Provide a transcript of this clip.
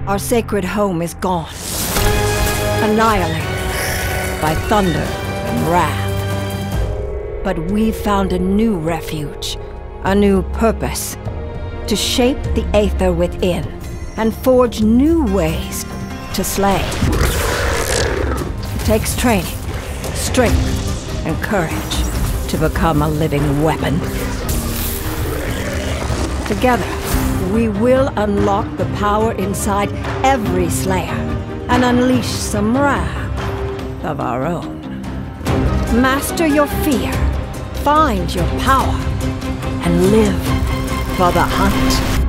Our sacred home is gone, annihilated by thunder and wrath. But we've found a new refuge, a new purpose, to shape the Aether within and forge new ways to slay. It takes training, strength, and courage to become a living weapon. Together, we will unlock the power inside every Slayer and unleash some wrath of our own. Master your fear, find your power, and live for the hunt.